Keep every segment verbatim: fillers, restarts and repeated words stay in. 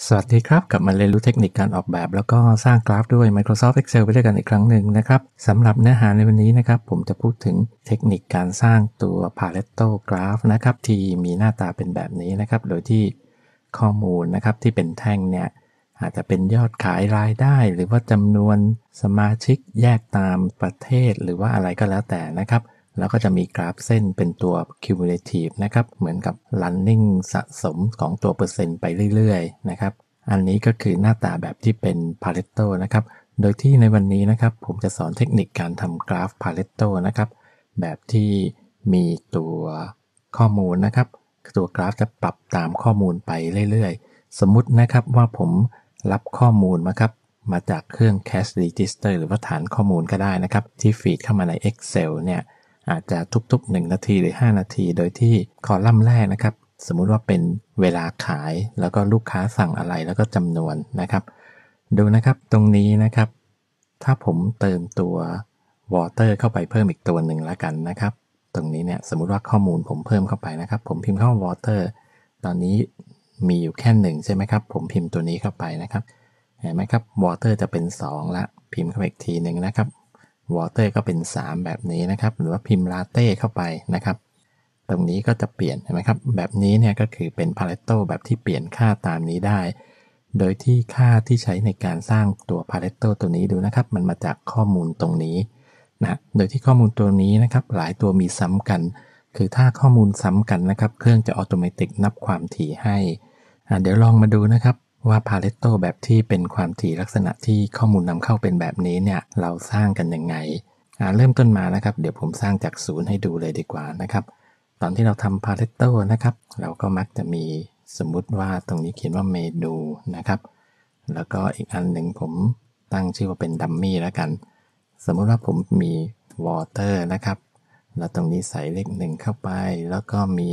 สวัสดีครับกลับมาเรียนรู้เทคนิคการออกแบบแล้วก็สร้างกราฟด้วย Microsoft Excel ไปด้วยกันอีกครั้งหนึ่งนะครับสำหรับเนื้อหาในวันนี้นะครับผมจะพูดถึงเทคนิคการสร้างตัว Pareto Graph นะครับที่มีหน้าตาเป็นแบบนี้นะครับโดยที่ข้อมูลนะครับที่เป็นแท่งเนี่ยอาจจะเป็นยอดขายรายได้หรือว่าจำนวนสมาชิกแยกตามประเทศหรือว่าอะไรก็แล้วแต่นะครับแล้วก็จะมีกราฟเส้นเป็นตัว cumulative นะครับเหมือนกับ running สะสมของตัวเปอร์เซ็นต์ไปเรื่อยๆนะครับอันนี้ก็คือหน้าตาแบบที่เป็น Pareto นะครับโดยที่ในวันนี้นะครับผมจะสอนเทคนิคการทำกราฟ Pareto นะครับแบบที่มีตัวข้อมูลนะครับตัวกราฟจะปรับตามข้อมูลไปเรื่อยๆสมมุตินะครับว่าผมรับข้อมูลมาครับมาจากเครื่อง Cash Register หรือว่าฐานข้อมูลก็ได้นะครับที่ฟีดเข้ามาใน Excel เนี่ยอาจจะทุกๆหนึ่งนาทีหรือห้านาทีโดยที่คอลัมน์แรกนะครับสมมุติว่าเป็นเวลาขายแล้วก็ลูกค้าสั่งอะไรแล้วก็จำนวนนะครับดูนะครับตรงนี้นะครับถ้าผมเติมตัว water เข้าไปเพิ่มอีกตัวหนึ่งแล้วกันนะครับตรงนี้เนี่ยสมมุติว่าข้อมูลผมเพิ่มเข้าไปนะครับผมพิมพ์เข้า water ตอนนี้มีอยู่แค่หนึ่งใช่ไหมครับผมพิมพ์ตัวนี้เข้าไปนะครับเห็นไหมครับ water จะเป็นสองละพิมพ์เข้าไปอีกทีหนึ่งนะครับ water ก็เป็นสามแบบนี้นะครับหรือว่าพิมพ์ latte เข้าไปนะครับตรงนี้ก็จะเปลี่ยนเห็นไหมครับแบบนี้เนี่ยก็คือเป็น Pareto แบบที่เปลี่ยนค่าตามนี้ได้โดยที่ค่าที่ใช้ในการสร้างตัว Pareto ตัวนี้ดูนะครับมันมาจากข้อมูลตรงนี้นะโดยที่ข้อมูลตัวนี้นะครับหลายตัวมีซ้ำกันคือถ้าข้อมูลซ้ำกันนะครับเครื่องจะอัตโนมัตินับความถี่ให้เดี๋ยวลองมาดูนะครับว่า Pareto แบบที่เป็นความถี่ลักษณะที่ข้อมูลนำเข้าเป็นแบบนี้เนี่ยเราสร้างกันยังไงเริ่มต้นมานะครับเดี๋ยวผมสร้างจากศูนย์ให้ดูเลยดีกว่านะครับตอนที่เราทำ Pareto นะครับเราก็มักจะมีสมมุติว่าตรงนี้เขียนว่าเมนูนะครับแล้วก็อีกอันหนึ่งผมตั้งชื่อว่าเป็นดัมมี่แล้วกันสมมุติว่าผมมี water นะครับแล้วตรงนี้ใส่เลขหนึ่งเข้าไปแล้วก็มี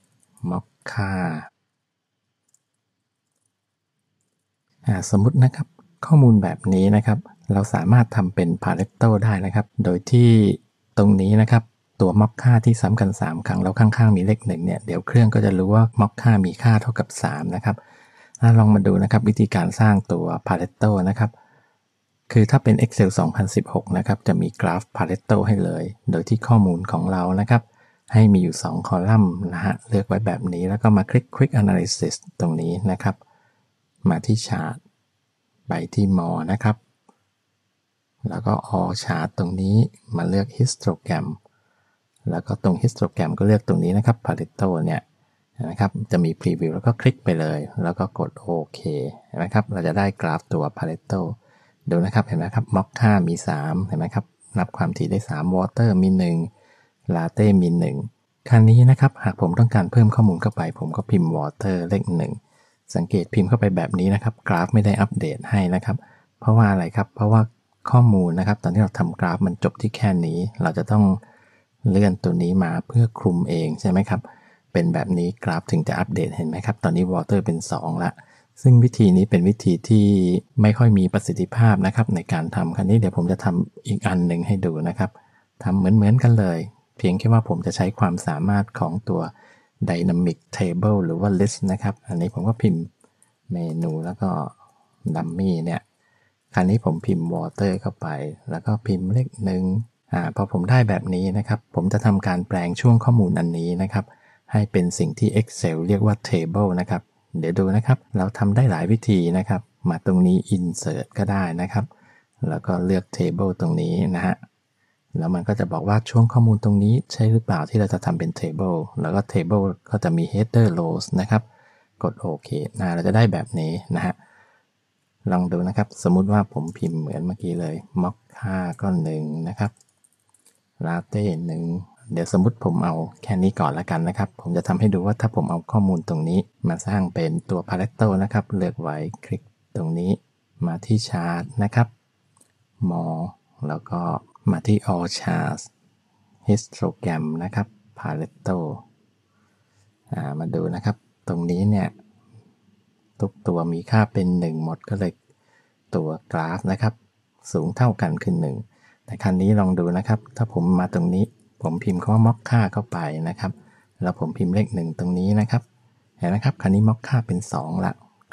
mocha สมมุตินะครับข้อมูลแบบนี้นะครับเราสามารถทำเป็น Pareto ได้นะครับโดยที่ตรงนี้นะครับตัว mocha ที่ซ้ำกันสามครั้งแล้วข้างๆมีเลขหนึ่งเนี่ยเดี๋ยวเครื่องก็จะรู้ว่า mocha มีค่าเท่ากับสามนะครับลองมาดูนะครับวิธีการสร้างตัว Pareto นะครับคือถ้าเป็น Excel สองพันสิบหกนะครับจะมีกราฟ Pareto ให้เลยโดยที่ข้อมูลของเรานะครับให้มีอยู่สองคอลัมน์นะฮะเลือกไว้แบบนี้แล้วก็มาคลิก Quick Analysis ตรงนี้นะครับมาที่ Chart ไปที่ More นะครับแล้วก็ All Chart ตรงนี้มาเลือก Histogram แล้วก็ตรง Histogram ก็เลือกตรงนี้นะครับ Pareto เนี่ยนะครับจะมี Preview แล้วก็คลิกไปเลยแล้วก็กดโอเคเห็นไหมครับเราจะได้กราฟตัว Pareto ดูนะครับเห็นไหมครับ Mocha มีสามเห็นไหมครับนับความถี่ได้สาม Water มีหนึ่ง Latte มีหนึ่งคราวนี้นะครับหากผมต้องการเพิ่มข้อมูลเข้าไปผมก็พิมพ์ Water เลขหนึ่งสังเกตพิมพ์เข้าไปแบบนี้นะครับกราฟไม่ได้อัปเดตให้นะครับเพราะว่าอะไรครับเพราะว่าข้อมูลนะครับตอนที่เราทำกราฟมันจบที่แค่นี้เราจะต้องเลื่อนตัวนี้มาเพื่อคลุมเองใช่ไหมครับเป็นแบบนี้กราฟถึงจะอัปเดตเห็นไหมครับตอนนี้ Water เป็นสองละซึ่งวิธีนี้เป็นวิธีที่ไม่ค่อยมีประสิทธิภาพนะครับในการทำคราวนี้เดี๋ยวผมจะทำอีกอันหนึ่งให้ดูนะครับทำเหมือนๆกันเลยเพียงแค่ว่าผมจะใช้ความสามารถของตัว Dynamic Table หรือว่า List นะครับอันนี้ผมก็พิมพ์เมนูแล้วก็ Dummy เนี่ยคราวนี้ผมพิมพ์ Water เข้าไปแล้วก็พิมพ์เลขหนึ่งอ่าพอผมได้แบบนี้นะครับผมจะทำการแปลงช่วงข้อมูลอันนี้นะครับให้เป็นสิ่งที่ Excel เรียกว่า Table นะครับเดี๋ยวดูนะครับเราทำได้หลายวิธีนะครับมาตรงนี้ Insert ก็ได้นะครับแล้วก็เลือก Table ตรงนี้นะฮะแล้วมันก็จะบอกว่าช่วงข้อมูลตรงนี้ใช่หรือเปล่าที่เราจะทำเป็น Table แล้วก็ Table ก็จะมี Header Rows นะครับกดโอเคนะเราจะได้แบบนี้นะฮะลองดูนะครับสมมุติว่าผมพิมพ์เหมือนเมื่อกี้เลย Mocha ก็หนึ่งนะครับ Latte หนึ่งเดี๋ยวสมมุติผมเอาแค่นี้ก่อนละกันนะครับผมจะทำให้ดูว่าถ้าผมเอาข้อมูลตรงนี้มาสร้างเป็นตัว Pareto นะครับเลือกไว้คลิกตรงนี้มาที่ Chart นะครับ More แล้วก็มาที่ All Charts Histogram นะครับ Pareto อ่ามาดูนะครับตรงนี้เนี่ยทุกตัวมีค่าเป็นหนึ่งหมดก็เลยตัวกราฟนะครับสูงเท่ากันคือหนึ่งแต่ครั้นี้ลองดูนะครับถ้าผมมาตรงนี้ผมพิมพ์คำว่า Mocha เข้าไปนะครับแล้วผมพิมพ์เลขหนึ่งตรงนี้นะครับเห็นไหมครับคราวนี้ Mocha เป็นสองละ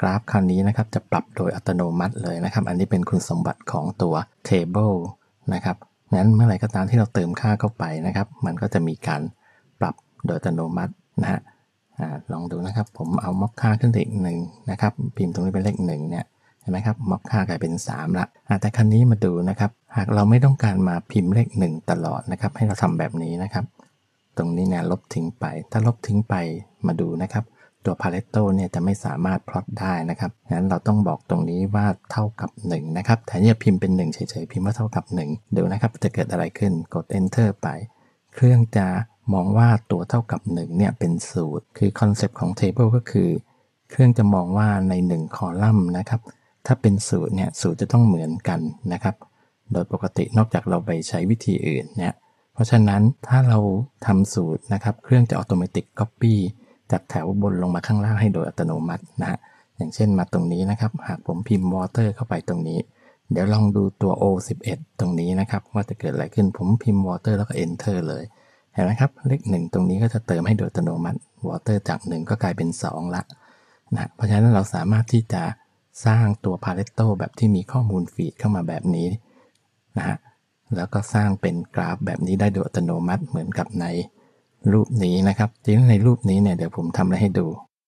กราฟคราวนี้นะครับจะปรับโดยอัตโนมัติเลยนะครับอันนี้เป็นคุณสมบัติของตัว table นะครับงั้นเมื่อไหร่ก็ตามที่เราเติมค่าเข้าไปนะครับมันก็จะมีการปรับโดยอัตโนมัตินะฮะอ่าลองดูนะครับผมเอาม็อกค่าขึ้นเลขหนึ่งนะครับพิมพ์ตรงนี้เป็นเลขหนึ่งเนี่ยเห็นไหมครับม็อกค่ากลายเป็นสามละแต่ครั้นี้มาดูนะครับหากเราไม่ต้องการมาพิมพ์เลขหนึ่งตลอดนะครับให้เราทำแบบนี้นะครับตรงนี้เนี่ยลบทิ้งไปถ้าลบทิ้งไปมาดูนะครับตัว Pareto เนี่ยจะไม่สามารถพลอตได้นะครับงั้นเราต้องบอกตรงนี้ว่าเท่ากับหนึ่งนะครับแต่เนี่ยพิมพ์เป็นหนึ่งเฉยๆพิมพ์ว่าเท่ากับหนึ่งดูนะครับจะเกิดอะไรขึ้นกด enter ไปเครื่องจะมองว่าตัวเท่ากับหนึ่งเนี่ยเป็นสูตรคือคอนเซปต์ของ table ก็คือเครื่องจะมองว่าในหนึ่งคอลัมน์นะครับถ้าเป็นสูตรเนี่ยสูตรจะต้องเหมือนกันนะครับโดยปกตินอกจากเราไปใช้วิธีอื่นเนี่ยเพราะฉะนั้นถ้าเราทำสูตรนะครับเครื่องจะ automatic copy จากแถวบนลงมาข้างล่างให้โดยอัตโนมัตินะฮะอย่างเช่นมาตรงนี้นะครับหากผมพิมพ์ water เข้าไปตรงนี้เดี๋ยวลองดูตัว โอ สิบเอ็ด ตรงนี้นะครับว่าจะเกิดอะไรขึ้นผมพิมพ์ water แล้วก็ enter เลยเห็นไหมครับเลขหนึ่งตรงนี้ก็จะเติมให้โดยอัตโนมัติ water จากหนึ่งก็กลายเป็นสองละนะเพราะฉะนั้นเราสามารถที่จะสร้างตัว Pareto แบบที่มีข้อมูลฟีดเข้ามาแบบนี้นะฮะแล้วก็สร้างเป็นกราฟแบบนี้ได้โดยอัตโนมัติเหมือนกับในรูปนี้นะครับจริงในรูปนี้เนี่ยเดี๋ยวผมทำอะไรให้ดู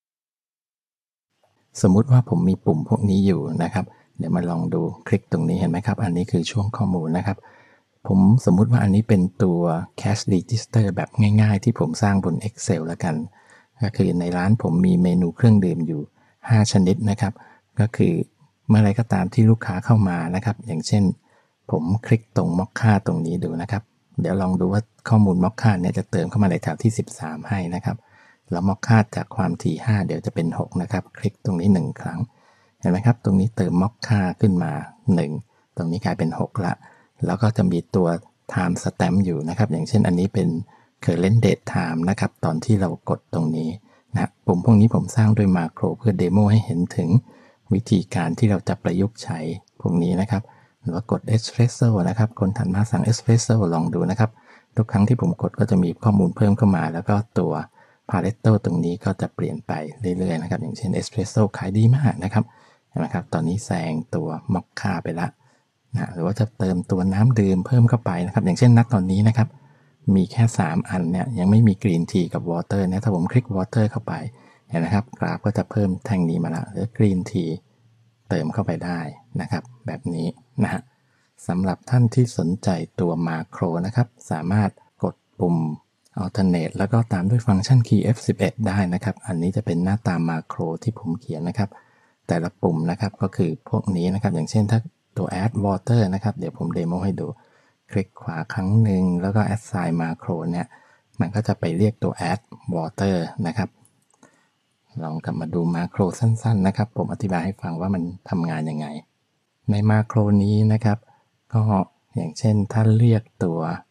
สมมุติว่าผมมีปุ่มพวกนี้อยู่นะครับเดี๋ยวมาลองดูคลิกตรงนี้เห็นไหมครับอันนี้คือช่วงข้อมูลนะครับผมสมมุติว่าอันนี้เป็นตัว cash register แบบง่ายๆที่ผมสร้างบน Excel แล้วกันก็คือในร้านผมมีเมนูเครื่องดื่มอยู่ห้าชนิดนะครับก็คือเมื่อไรก็ตามที่ลูกค้าเข้ามานะครับอย่างเช่นผมคลิกตรงม็อกค่าตรงนี้ดูนะครับเดี๋ยวลองดูว่าข้อมูลม็อกค่าเนี่ยจะเติมเข้ามาในแถวที่สิบสามให้นะครับแล้วม็อกค่าจากความถี่ห้าเดี๋ยวจะเป็นหกนะครับคลิกตรงนี้หนึ่งครั้งเห็นไหมครับตรงนี้เติมม็อกค่าขึ้นมาหนึ่งตรงนี้กลายเป็นหกละแล้วก็จะมีตัว time stamp อยู่นะครับอย่างเช่นอันนี้เป็น current date time นะครับตอนที่เรากดตรงนี้นะปุ่มพวกนี้ผมสร้างด้วยมาโครเพื่อเดโมให้เห็นถึงวิธีการที่เราจะประยุกต์ใช้พวกนี้นะครับหรือว่ากด Espresso นะครับคนถัดมาสั่ง Espresso ลองดูนะครับทุกครั้งที่ผมกดก็จะมีข้อมูลเพิ่มเข้ามาแล้วก็ตัว Pareto ตรงนี้ก็จะเปลี่ยนไปเรื่อยๆนะครับอย่างเช่น Espresso ขายดีมากนะครับนะครับตอนนี้แซงตัวมอคค่าไปละนะหรือว่าจะเติมตัวน้ำดื่มเพิ่มเข้าไปนะครับอย่างเช่นณตอนนี้นะครับมีแค่สามอันเนี่ยยังไม่มีกรีนทีกับวอเตอร์เนี่ยถ้าผมคลิกวอเตอร์เข้าไปเห็นนะครับกราฟก็จะเพิ่มแท่งนี้มาละหรือกรีนทีเติมเข้าไปได้นะครับแบบนี้นะฮะสำหรับท่านที่สนใจตัวมาโครนะครับสามารถกดปุ่ม alternate แล้วก็ตามด้วยฟังก์ชัน key เอฟ สิบเอ็ด ได้นะครับอันนี้จะเป็นหน้าตามาโครที่ผมเขียนนะครับแต่ละปุ่มนะครับก็คือพวกนี้นะครับอย่างเช่นถ้าตัว add water นะครับเดี๋ยวผมเดโมให้ดูคลิกขวาครั้งหนึ่งแล้วก็ assign macro เนี่ยมันก็จะไปเรียกตัว add water นะครับลองกลับมาดูมาโครสั้นๆนะครับผมอธิบายให้ฟังว่ามันทำงานยังไงในมาโครนี้นะครับก็อย่างเช่นถ้าเรียกตัว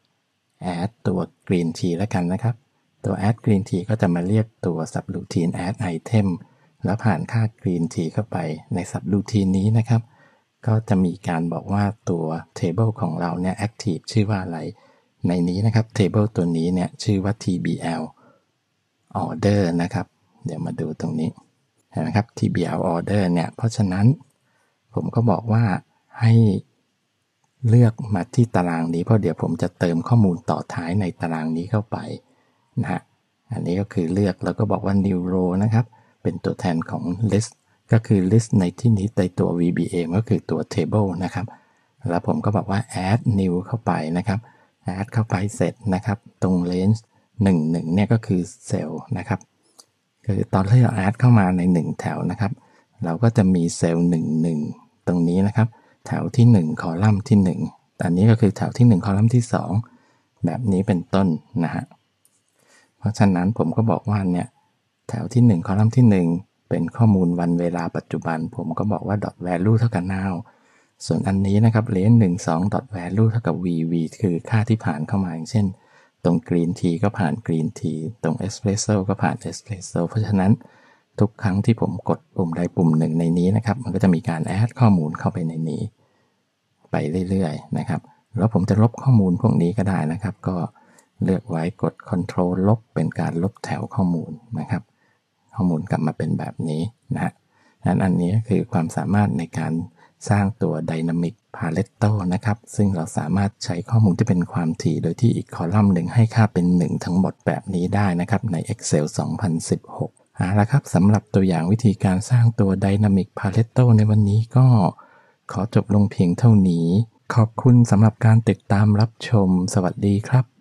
add ตัว green tea แล้วกันนะครับตัว add green tea ก็จะมาเรียกตัว subroutine add item แล้วผ่านค่า green tea เข้าไปใน subroutine นี้นะครับก็จะมีการบอกว่าตัว table ของเราเนี่ย active ชื่อว่าอะไรในนี้นะครับ table ตัวนี้เนี่ยชื่อว่า ที บี แอล order นะครับเดี๋ยวมาดูตรงนี้เห็นไหมครับ ที บี แอล order เนี่ยเพราะฉะนั้นผมก็บอกว่าให้เลือกมาที่ตารางนี้เพราะเดี๋ยวผมจะเติมข้อมูลต่อท้ายในตารางนี้เข้าไปนะฮะอันนี้ก็คือเลือกแล้วก็บอกว่า new row นะครับเป็นตัวแทนของ list ก็คือ list ในที่นี้ในตัว วี บี เอ ก็คือตัว table นะครับแล้วผมก็บอกว่า add new เข้าไปนะครับ add เข้าไปเสร็จนะครับตรง range หนึ่ง หนึ่งเนี่ยก็คือเซลล์นะครับคือตอนที่เรา add เข้ามาในหนึ่งแถวนะครับเราก็จะมีเซลล์หนึ่ง หนึ่งตรงนี้นะครับแถวที่หนึ่งคอลัมน์ที่หนึ่งอันนี้ก็คือแถวที่หนึ่งคอลัมน์ที่สองแบบนี้เป็นต้นนะฮะเพราะฉะนั้นผมก็บอกว่าเนี่ยแถวที่หนึ่งคอลัมน์ที่หนึ่งเป็นข้อมูลวันเวลาปัจจุบันผมก็บอกว่า dot value เท่ากับ now ส่วนอันนี้นะครับ range หนึ่ง สอง dot value เท่ากับ v v คือค่าที่ผ่านเข้ามาอย่างเช่นตรง green tea ก็ผ่าน green tea ตรง espresso ก็ผ่าน espresso เพราะฉะนั้นทุกครั้งที่ผมกดปุ่มใดปุ่มหนึ่งในนี้นะครับมันก็จะมีการแอดข้อมูลเข้าไปในนี้ไปเรื่อยๆนะครับแล้วผมจะลบข้อมูลพวกนี้ก็ได้นะครับก็เลือกไว้กด control ลบเป็นการลบแถวข้อมูลนะครับข้อมูลกลับมาเป็นแบบนี้นะฮะนั้นอันนี้คือความสามารถในการสร้างตัว Dynamic Pareto นะครับซึ่งเราสามารถใช้ข้อมูลที่เป็นความถี่โดยที่อีกคอลัมน์หนึ่งให้ค่าเป็นหนึ่งทั้งหมดแบบนี้ได้นะครับใน Excel สองพันสิบหกเอาละครับสำหรับตัวอย่างวิธีการสร้างตัว Dynamic Pareto ในวันนี้ก็ขอจบลงเพียงเท่านี้ขอบคุณสำหรับการติดตามรับชมสวัสดีครับ